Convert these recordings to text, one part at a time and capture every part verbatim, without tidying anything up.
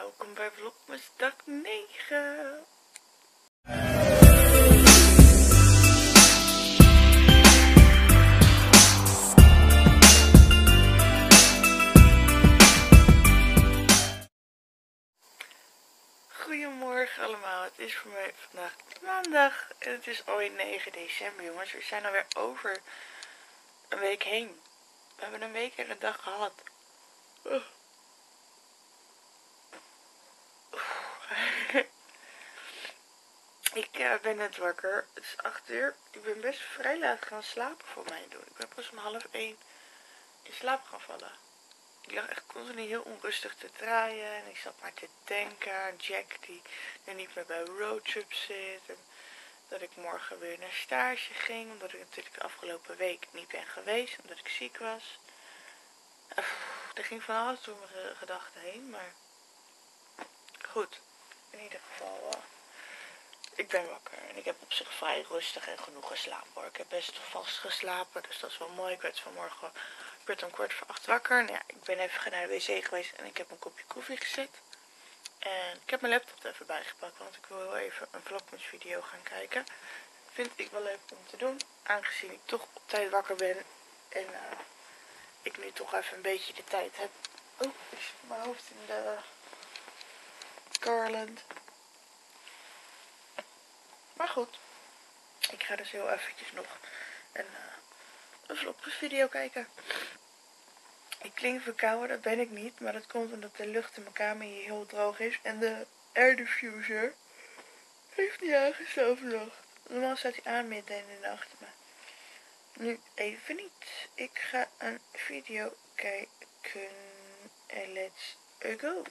welkom bij Vlogmas dag negen. Goedemorgen allemaal, het is voor mij vandaag maandag en het is alweer negen december jongens. We zijn alweer over een week heen. We hebben een week en een dag gehad. Oh. Ik uh, ben net wakker. Het is acht uur. Ik ben best vrij laat gaan slapen voor mij doen. Ik ben pas om half één in slaap gaan vallen. Ik lag echt continu heel onrustig te draaien. En ik zat maar te denken aan Jack die er niet meer bij roadtrip zit. En dat ik morgen weer naar stage ging. Omdat ik natuurlijk de afgelopen week niet ben geweest. Omdat ik ziek was. Uh, er ging van alles door mijn gedachten heen. Maar goed. In ieder geval... Uh, Ik ben wakker en ik heb op zich vrij rustig en genoeg geslapen hoor. Ik heb best vast geslapen, dus dat is wel mooi. Ik werd vanmorgen ik werd om kwart voor acht wakker. Nou ja, ik ben even naar de wc geweest en ik heb een kopje koffie gezet. En ik heb mijn laptop er even bijgepakt, want ik wil heel even een vlogmas video gaan kijken. Vind ik wel leuk om te doen, aangezien ik toch op tijd wakker ben. En uh, ik nu toch even een beetje de tijd heb. Oh, ik zit mijn hoofd in de garland. Maar goed, ik ga dus heel eventjes nog een, uh, een vlogmas video kijken. Ik klink verkouden, dat ben ik niet, maar dat komt omdat de lucht in mijn kamer hier heel droog is. En de air diffuser heeft niet aangestaan vannacht. Normaal staat hij aan midden in de nacht, maar nu even niet. Ik ga een video kijken en let's go.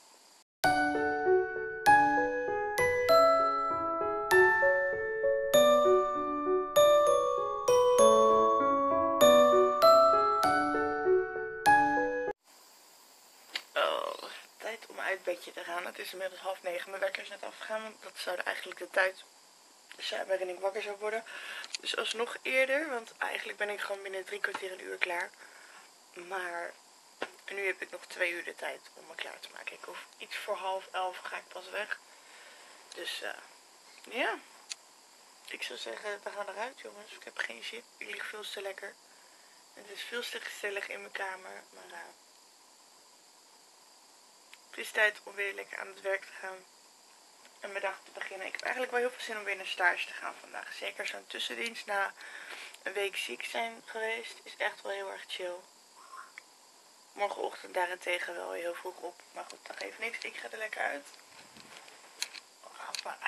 Uit bedje te gaan. Het is inmiddels half negen. Mijn wekker is net afgegaan. Dat zou eigenlijk de tijd zijn waarin ik wakker zou worden. Dus alsnog eerder. Want eigenlijk ben ik gewoon binnen drie kwartier een uur klaar. Maar nu heb ik nog twee uur de tijd om me klaar te maken. Ik hoef iets voor half elf ga ik pas weg. Dus uh, ja. Ik zou zeggen, we gaan eruit jongens. Ik heb geen zin. Ik lig veel te lekker. Het is veel te gezellig in mijn kamer. Maar uh, het is tijd om weer lekker aan het werk te gaan en mijn dag te beginnen. Ik heb eigenlijk wel heel veel zin om weer naar stage te gaan vandaag. Zeker zo'n tussendienst na een week ziek zijn geweest is echt wel heel erg chill. Morgenochtend daarentegen wel heel vroeg op. Maar goed, dat geeft niks. Ik ga er lekker uit. Hoppa.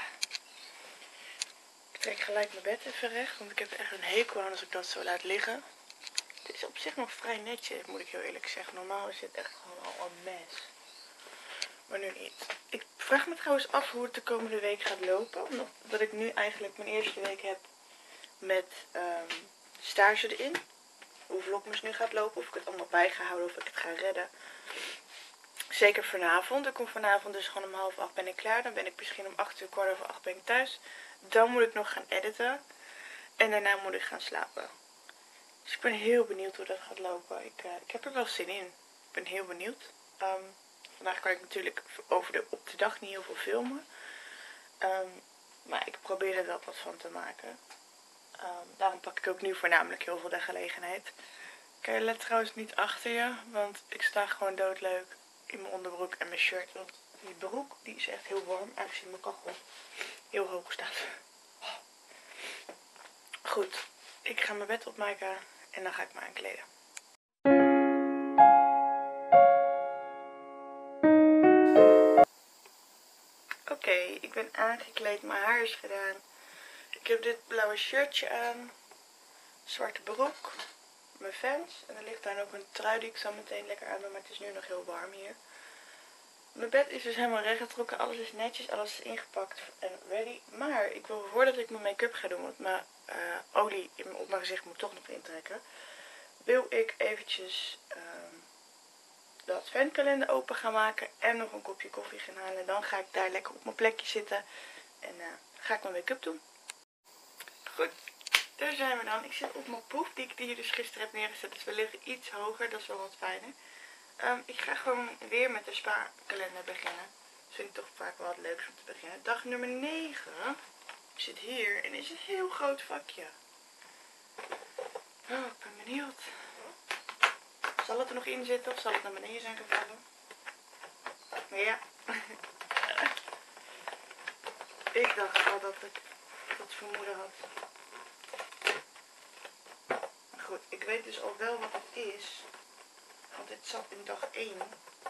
Ik trek gelijk mijn bed even recht, want ik heb echt een hekel aan als ik dat zo laat liggen. Het is op zich nog vrij netjes, moet ik heel eerlijk zeggen. Normaal is het echt gewoon al een mes. Maar nu niet. Ik vraag me trouwens af hoe het de komende week gaat lopen. Omdat ik nu eigenlijk mijn eerste week heb met um, stage erin. Hoe vlogmas nu gaat lopen. Of ik het allemaal bij ga houden. Of ik het ga redden. Zeker vanavond. Ik kom vanavond dus gewoon om half acht ben ik klaar. Dan ben ik misschien om acht uur, kwart over acht ben ik thuis. Dan moet ik nog gaan editen. En daarna moet ik gaan slapen. Dus ik ben heel benieuwd hoe dat gaat lopen. Ik, uh, ik heb er wel zin in. Ik ben heel benieuwd. Um, Vandaag kan ik natuurlijk over de, op de dag niet heel veel filmen. Um, maar ik probeer er wel wat van te maken. Um, daarom pak ik ook nu voornamelijk heel veel de gelegenheid. Kijk, let trouwens niet achter je. Want ik sta gewoon doodleuk in mijn onderbroek en mijn shirt. Want die broek die is echt heel warm. Aangezien mijn kachel heel hoog staat. Goed, ik ga mijn bed opmaken. En dan ga ik me aankleden. Oké, okay, ik ben aangekleed, mijn haar is gedaan. Ik heb dit blauwe shirtje aan, zwarte broek, mijn Vans. En er ligt daar nog een trui die ik zo meteen lekker aan doe, maar het is nu nog heel warm hier. Mijn bed is dus helemaal rechtgetrokken, alles is netjes, alles is ingepakt en ready. Maar ik wil voordat ik mijn make-up ga doen, want mijn uh, olie in mijn, op mijn gezicht moet toch nog intrekken. Wil ik eventjes... Uh, de adventkalender open gaan maken en nog een kopje koffie gaan halen. Dan ga ik daar lekker op mijn plekje zitten en uh, ga ik mijn make-up doen. Goed, daar zijn we dan. Ik zit op mijn poef die ik hier dus gisteren heb neergezet. Dus we liggen iets hoger, dat is wel wat fijner. Um, ik ga gewoon weer met de spaarkalender beginnen. Dat vind ik toch vaak wel het leukste om te beginnen. Dag nummer negen zit hier en is een heel groot vakje. Oh, ik ben benieuwd. Zal het er nog in zitten of zal het naar beneden zijn gevallen? Maar ja. Ik dacht al dat ik dat vermoeden had. Maar goed, ik weet dus al wel wat het is. Want dit zat in dag één.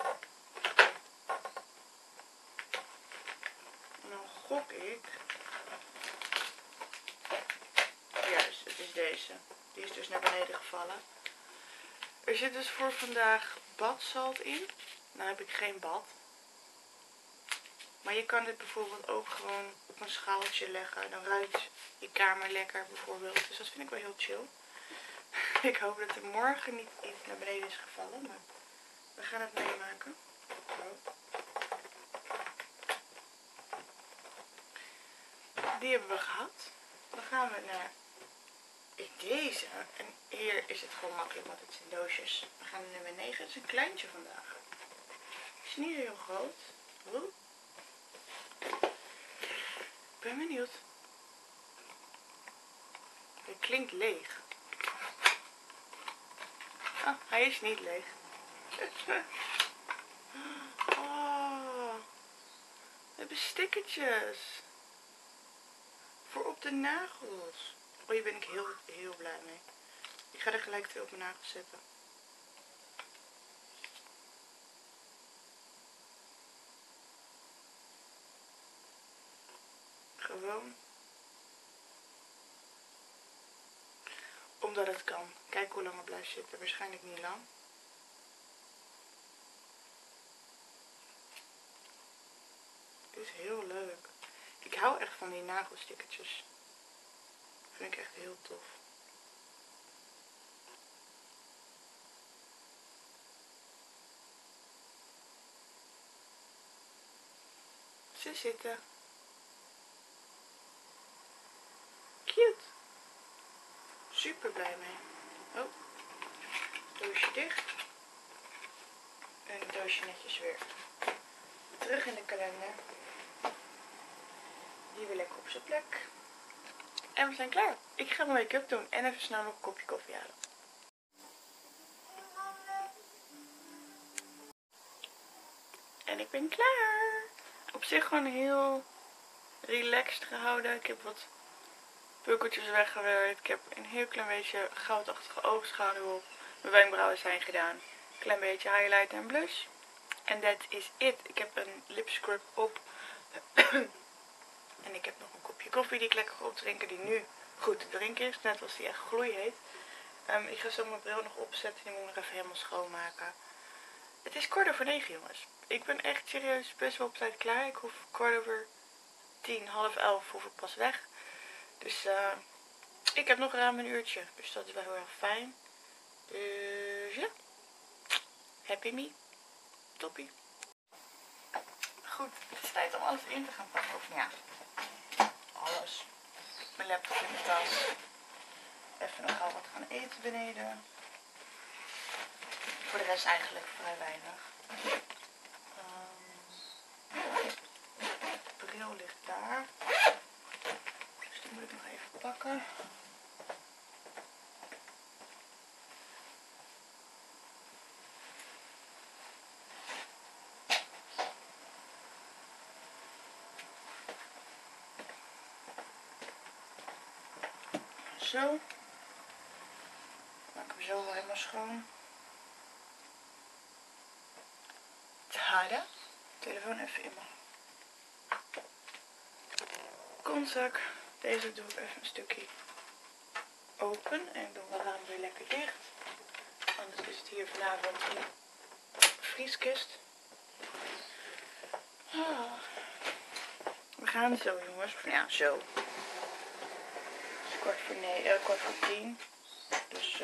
En dan gok ik. Juist, het is deze. Die is dus naar beneden gevallen. Er zit dus voor vandaag badsalt in. Nou heb ik geen bad. Maar je kan dit bijvoorbeeld ook gewoon op een schaaltje leggen. Dan ruikt je kamer lekker bijvoorbeeld. Dus dat vind ik wel heel chill. Ik hoop dat er morgen niet iets naar beneden is gevallen. Maar we gaan het meemaken. Zo. Die hebben we gehad. Dan gaan we naar deze. En hier is het gewoon makkelijk, want het zijn doosjes. We gaan naar nummer negen. Het is een kleintje vandaag. Het is niet heel groot. Oeh. Ik ben benieuwd. Het klinkt leeg. Oh, hij is niet leeg. Oh, we hebben stickertjes. Voor op de nagels. Oh, hier ben ik heel, heel blij mee. Ik ga er gelijk twee op mijn nagels zetten. Gewoon. Omdat het kan. Kijk hoe lang het blijft zitten. Waarschijnlijk niet lang. Dit is heel leuk. Ik hou echt van die nagelstickertjes. Vind ik echt heel tof. Ze zitten. Cute. Super blij mee. Oh. Doosje dicht. En het doosje netjes weer terug in de kalender. Die weer lekker op zijn plek. En we zijn klaar. Ik ga mijn make-up doen en even snel nog een kopje koffie halen. En ik ben klaar. Op zich gewoon heel relaxed gehouden. Ik heb wat pukkeltjes weggewerkt. Ik heb een heel klein beetje goudachtige oogschaduw op. Mijn wenkbrauwen zijn gedaan. Een klein beetje highlight en blush. En that is it. Ik heb een lipscrub op. En ik heb nog een kopje koffie die ik lekker ga opdrinken. Die nu goed te drinken is. Net als die echt gloeiheet. Um, ik ga zo mijn bril nog opzetten. Die moet ik nog even helemaal schoonmaken. Het is kwart over negen, jongens. Ik ben echt serieus best wel op tijd klaar. Ik hoef kwart over tien, half elf hoef ik pas weg. Dus uh, ik heb nog ruim een uurtje. Dus dat is wel heel erg fijn. Dus ja. Happy me. Toppie. Goed, het is tijd om alles in te gaan pakken. Of ja, alles. Mijn laptop in de tas. Even nog gauw wat gaan eten beneden. Voor de rest eigenlijk vrij weinig. Um, de bril ligt daar. Dus die moet ik nog even pakken. Zo. Maak hem zo wel helemaal schoon. Tada. Telefoon even in mijn kontzak. Deze doe ik even een stukje open. En ik doe mijn raam weer lekker dicht. Anders is het hier vanavond een vrieskist. Oh. We gaan zo, jongens. Of ja, zo. Het is kwart voor, nee, uh, kwart voor tien. Dus uh,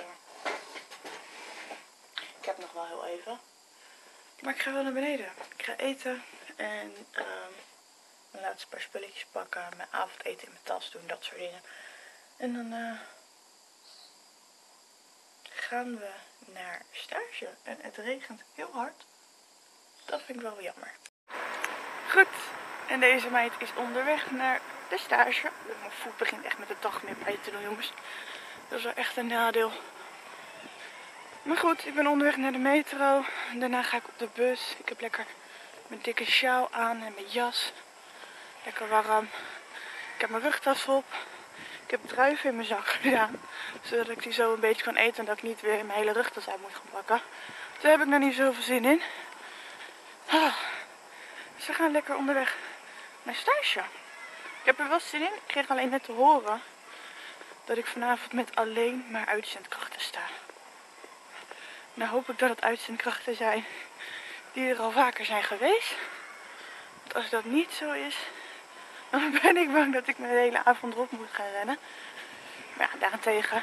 ik heb nog wel heel even. Maar ik ga wel naar beneden. Ik ga eten en uh, mijn laatste paar spulletjes pakken. Mijn avondeten in mijn tas doen, dat soort dingen. En dan uh, gaan we naar stage. En het regent heel hard. Dat vind ik wel jammer. Goed, en deze meid is onderweg naar de stage. Mijn voet begint echt met de dag meer pijn te doen, jongens. Dat is wel echt een nadeel. Maar goed, ik ben onderweg naar de metro. Daarna ga ik op de bus. Ik heb lekker mijn dikke sjaal aan en mijn jas. Lekker warm. Ik heb mijn rugtas op. Ik heb druiven in mijn zak gedaan. Zodat ik die zo een beetje kan eten en dat ik niet weer mijn hele rugtas uit moet gaan pakken. Daar heb ik nog niet zoveel zin in. Ah. Dus we gaan lekker onderweg naar stage. Ik heb er wel zin in. Ik kreeg alleen net te horen dat ik vanavond met alleen maar uitzendkrachten sta. Nou hoop ik dat het uitzendkrachten zijn die er al vaker zijn geweest. Want als dat niet zo is, dan ben ik bang dat ik me de hele avond erop moet gaan rennen. Maar ja, daarentegen,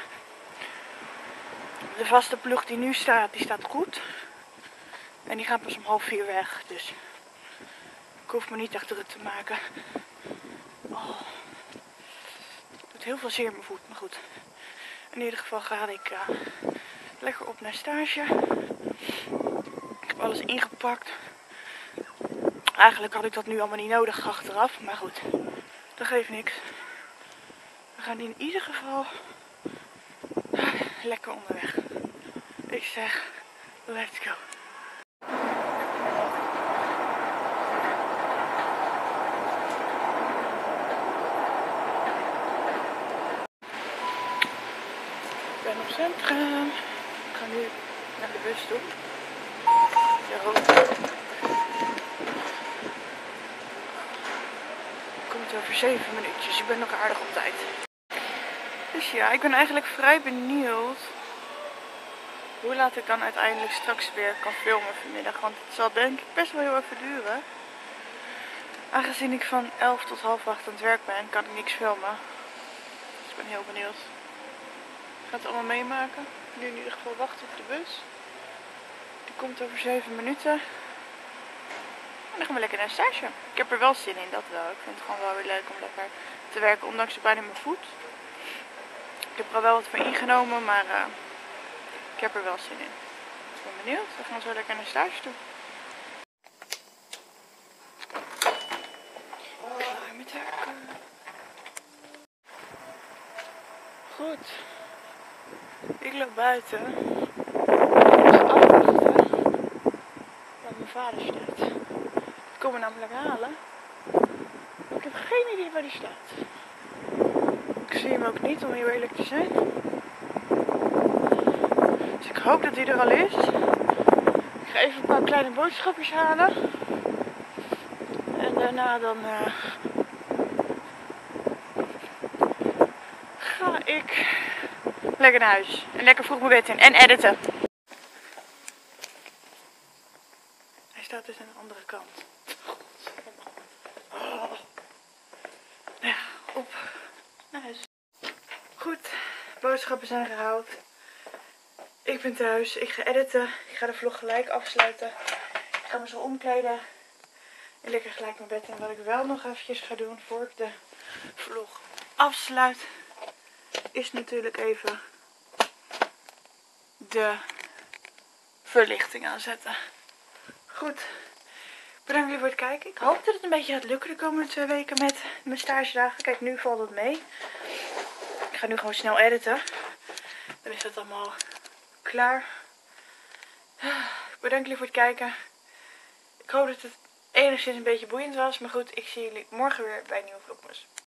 de vaste ploeg die nu staat, die staat goed. En die gaan pas om half vier weg, dus ik hoef me niet echt druk te maken. Oh. Het doet heel veel zeer in mijn voet, maar goed. In ieder geval ga ik uh, lekker op naar stage. Ik heb alles ingepakt. Eigenlijk had ik dat nu allemaal niet nodig achteraf, maar goed, dat geeft niks. We gaan in ieder geval lekker onderweg. Ik zeg, let's go. Ik ben op Centrum. Ik ga nu naar de bus toe. Zo. Komt over zeven minuutjes. Ik ben nog aardig op tijd. Dus ja, ik ben eigenlijk vrij benieuwd hoe laat ik dan uiteindelijk straks weer kan filmen vanmiddag. Want het zal denk ik best wel heel even duren. Aangezien ik van elf tot half acht aan het werk ben, kan ik niks filmen. Dus ik ben heel benieuwd. Ik ga het allemaal meemaken. Nu in ieder geval wachten op de bus. Die komt over zeven minuten. En dan gaan we lekker naar stage. Ik heb er wel zin in, dat wel. Ik vind het gewoon wel weer leuk om lekker te werken, ondanks de pijn in mijn voet. Ik heb er al wel wat voor ingenomen, maar uh, ik heb er wel zin in. Ik ben benieuwd. We gaan zo lekker naar stage toe. Klaar met werken. Goed. Ik loop buiten. Ik ga afwachten waar mijn vader staat. Ik kom me namelijk halen. Maar ik heb geen idee waar die staat. Ik zie hem ook niet, om heel eerlijk te zijn. Dus ik hoop dat hij er al is. Ik ga even een paar kleine boodschapjes halen. En daarna dan uh, ga ik lekker naar huis. En lekker vroeg mijn bed in. En editen. Hij staat dus aan de andere kant. Oh. Ja, op naar huis. Goed, boodschappen zijn gehaald. Ik ben thuis. Ik ga editen. Ik ga de vlog gelijk afsluiten. Ik ga me zo omkleden. En lekker gelijk mijn bed in. Wat ik wel nog eventjes ga doen voor ik de vlog afsluit, is natuurlijk even de verlichting aanzetten. Goed. Bedankt jullie voor het kijken. Ik hoop dat het een beetje gaat lukken de komende twee weken met mijn stagedagen. Kijk, nu valt het mee. Ik ga nu gewoon snel editen. Dan is het allemaal klaar. Bedankt jullie voor het kijken. Ik hoop dat het enigszins een beetje boeiend was. Maar goed, ik zie jullie morgen weer bij een nieuwe vlogmas.